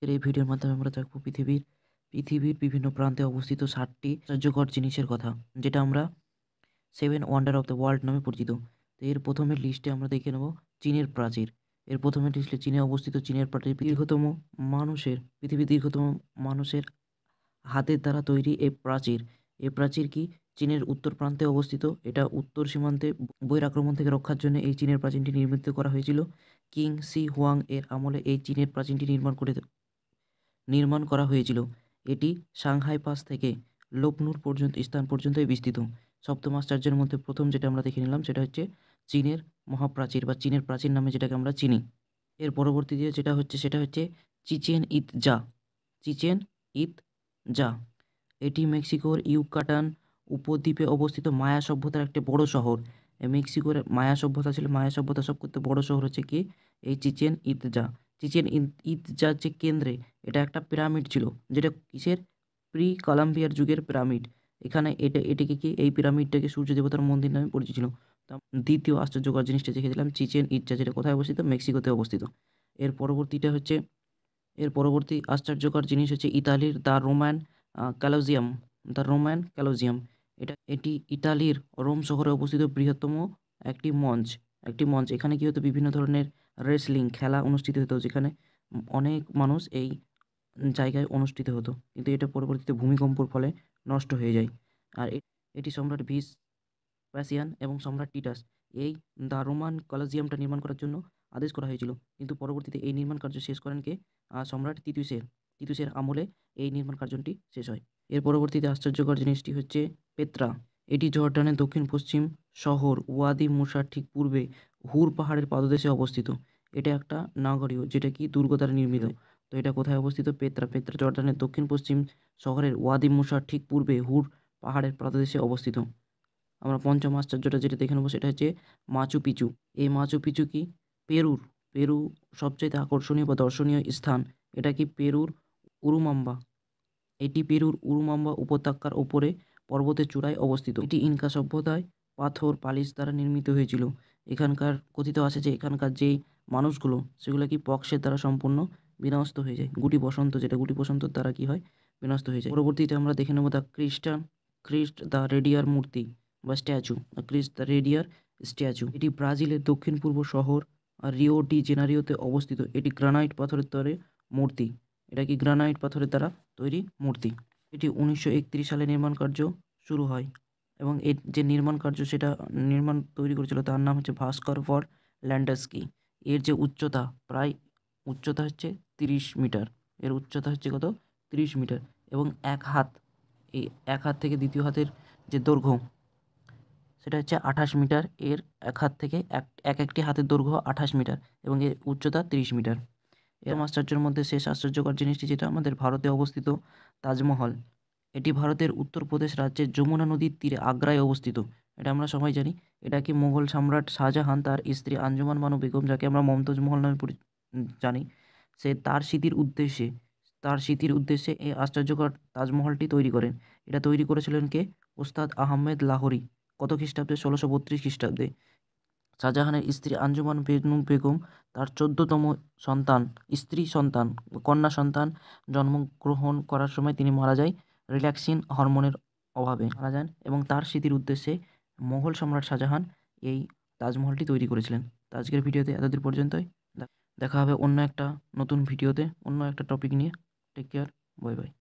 এই ভিডিওর মাধ্যমে আমরা দেখব পৃথিবীর বিভিন্ন প্রান্তে অবস্থিত 7টি আশ্চর্যকর জিনিসের কথা, যেটা আমরা 7 ওয়ান্ডার অফ দ্য ওয়ার্ল্ড নামে পরিচিত। তো এর প্রথমের লিস্টে আমরা দেখে নেব চীনের প্রাচীর। এর প্রথমের লিস্টে চীনে অবস্থিত চীনের প্রাচীর পৃথিবীর দীর্ঘতম মানুষের হাতের দ্বারা তৈরি এই প্রাচীর। এই প্রাচীর কি চীনের উত্তর প্রান্তে অবস্থিত। এটা উত্তর সীমান্তে বহির আক্রমণ থেকে রক্ষার জন্য এই চীনের প্রাচীরটি নির্মিত করা হয়েছিল। কিং সি হুয়াং এর আমলে এই চীনের প্রাচীরটি নির্মাণ করা হয়েছিল। এটি সাংহাই পাস থেকে লোপনুর স্থান পর্যন্তই বিস্তৃত। সপ্তম আশ্চর্যের মধ্যে প্রথম যেটা আমরা দেখে নিলাম সেটা হচ্ছে চীনের মহাপ্রাচীর বা চীনের প্রাচীর নামে যেটাকে আমরা চিনি। এর পরবর্তীতে সেটা হচ্ছে চিচেন ইৎজা। চিচেন ইৎজা এটি মেক্সিকোর ইউকাটান উপদ্বীপে অবস্থিত মায়া সভ্যতার একটি বড় শহর। মেক্সিকোর মায়া সভ্যতা ছিল, মায়া সভ্যতা সবথেকে বড় শহর হচ্ছে কি এই চিচেন ইৎজা। ইৎজার যে কেন্দ্রে এটা একটা পিরামিড ছিল, যেটা কিসের প্রি কলাম্বিয়ার যুগের পিরামিড। এটিকে কি এই পিরামিডটাকে সূর্য দেবতার মন্দির নামে পরিচিত ছিল। দ্বিতীয় আশ্চর্যকর জিনিসটা দেখে দিলাম চিচেন ইৎজা, যেটা কোথায় অবস্থিত? মেক্সিকোতে অবস্থিত। এর পরবর্তী আশ্চর্যকর জিনিস হচ্ছে ইতালির ক্যালোজিয়াম রোমান ক্যালোজিয়াম। এটি ইতালির রোম শহরে অবস্থিত বৃহত্তম একটি মঞ্চ। এখানে কি হতো? বিভিন্ন ধরনের রেসলিং খেলা অনুষ্ঠিত হতো, যেখানে অনেক মানুষ এই জায়গায় অনুষ্ঠিত হতো, কিন্তু এটা পরবর্তীতে ভূমিকম্পর ফলে নষ্ট হয়ে যায়। আর এটি সম্রাট ভেসপাসিয়ান এবং সম্রাট টিটাস এই রোমান কলোজিয়ামটা নির্মাণ করার জন্য আদেশ করা হয়েছিল, কিন্তু পরবর্তীতে এই নির্মাণ কার্য শেষ করেন কে? সম্রাট তিতুসের আমলে এই নির্মাণ কার্যটি শেষ হয়। এর পরবর্তীতে আশ্চর্যকর জিনিসটি হচ্ছে পেত্রা। এটি জর্ডানের দক্ষিণ পশ্চিম শহর ওয়াদি মুসার ঠিক পূর্বে হুর পাহাড়ের পাদদেশে অবস্থিত। এটা একটা নাগরীয় যেটা কি দুর্গ দ্বারা নির্মিত। তো এটা কোথায় অবস্থিত? পেত্রা জর্ডানের দক্ষিণ পশ্চিম শহরের ওয়াদি মুসার ঠিক পূর্বে হুর পাহাড়ের পাদদেশে অবস্থিত। আমরা পঞ্চম আশ্চর্যটা যেটা দেখে নেবো সেটা হচ্ছে মাচু পিচু। এই মাচু পিচু কি পেরু সবচেয়ে আকর্ষণীয় বা দর্শনীয় স্থান। এটা কি পেরুর উরুমাম্বা উপত্যকার ওপরে পর্বতের চূড়ায় অবস্থিত। এটি ইনকা সভ্যতায় পাথর পালিশ দ্বারা নির্মিত হয়েছিল। এখানকার কথিত আছে যে এখানকার যেই মানুষগুলো সেগুলো কি পক্সের দ্বারা সম্পূর্ণ বিনষ্ট হয়ে যায়। গুটি বসন্তর দ্বারা কি হয়? বিনষ্ট হয়ে যায়। পরবর্তীতে আমরা দেখে নেব খ্রিস্ট দ্য রেডিয়ার মূর্তি বা statue. Christ the Redeemer statue এটি ব্রাজিলের দক্ষিণ পূর্ব শহর রিও ডি জেনারিওতে অবস্থিত। এটি গ্রানাইট পাথরের মূর্তি। এটা কি গ্রানাইট পাথরের দ্বারা তৈরি মূর্তি। এটি 1931 সালে নির্মাণ কার্য শুরু হয় এবং এর যে নির্মাণ কার্য সেটা তৈরি করেছিল তার নাম হচ্ছে ভাস্কর ভর ল্যান্ডস্কি। এর যে উচ্চতা হচ্ছে 30 মিটার। এর উচ্চতা হচ্ছে কত? 30 মিটার। এবং এই এক হাত থেকে দ্বিতীয় হাতের যে দৈর্ঘ্য সেটা হচ্ছে 28 মিটার। এর এক হাত থেকে একটি হাতের দৈর্ঘ্য 28 মিটার এবং এর উচ্চতা 30 মিটার। এর আশ্চর্যের মধ্যে শেষ আশ্চর্যকর জিনিসটি যেটা আমাদের ভারতে অবস্থিত তাজমহল। এটি ভারতের উত্তরপ্রদেশ রাজ্যের যমুনা নদীর তীরে আগ্রায় অবস্থিত। এটা আমরা সবাই জানি। এটা কি মোগল সম্রাট শাহজাহান তার স্ত্রী আঞ্জুমান বানু বেগম, যাকে আমরা মমতাজ মহল নামে জানি, সে তার স্মৃতির উদ্দেশ্যে এই আশ্চর্যকর তাজমহলটি তৈরি করেন। এটা তৈরি করেছিলেন কে? ওস্তাদ আহমেদ লাহোরি। কত খ্রিস্টাব্দে? 1632 খ্রিস্টাব্দে। শাহজাহানের স্ত্রী আঞ্জুমান বেগম তার 14তম কন্যা সন্তান জন্মগ্রহণ করার সময় তিনি মারা যায়। রিল্যাক্সিন হরমোনের অভাবে মারা যান এবং তার স্মৃতির উদ্দেশ্যে মোগল সম্রাট শাহজাহান এই তাজমহলটি তৈরি করেছিলেন। তো আজকের ভিডিওতে এতদূর পর্যন্তই। দেখা হবে অন্য একটা নতুন ভিডিওতে অন্য একটা টপিক নিয়ে। Take care, bye by.